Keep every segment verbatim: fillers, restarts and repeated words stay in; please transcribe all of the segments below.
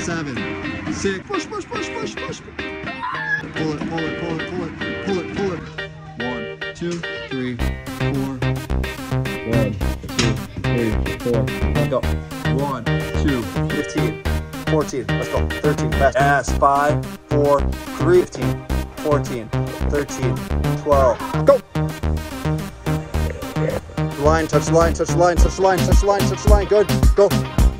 seven, six, push, push, push, push, push. Pull it, pull it, pull it, pull it, pull it, pull it. One, two, three, four. One, two, three, four. Go. One, two, fifteen, fourteen. Let's go. thirteen. Fast. Yes. Five, four, three, fifteen, fourteen, thirteen, twelve. Go. Line, touch the line, touch the line, touch the line, touch the line, touch the line. Good. Go.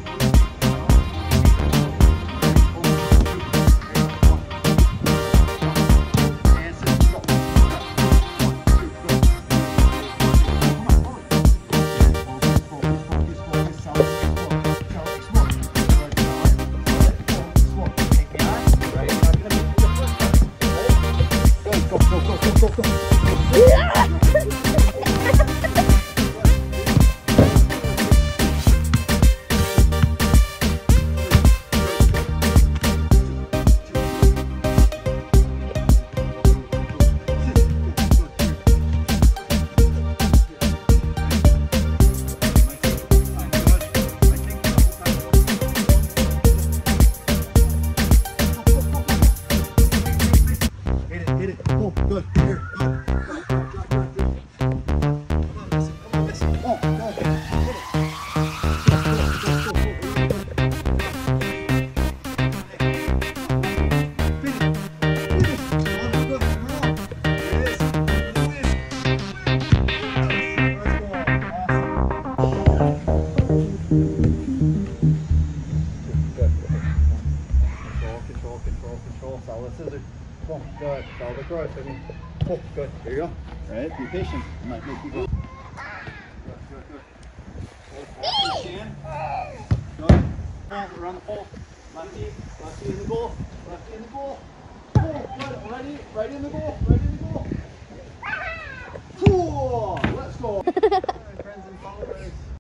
Good. Follow the growth. I mean, oh, good. Here you go. All right. Be patient. I might make you go. Good, good, good. Stand. Good. Pull around the pole. Lefty. Lefty in the goal. Lefty in the goal. Pull. Good. Ready. Right in the goal. Right in the goal.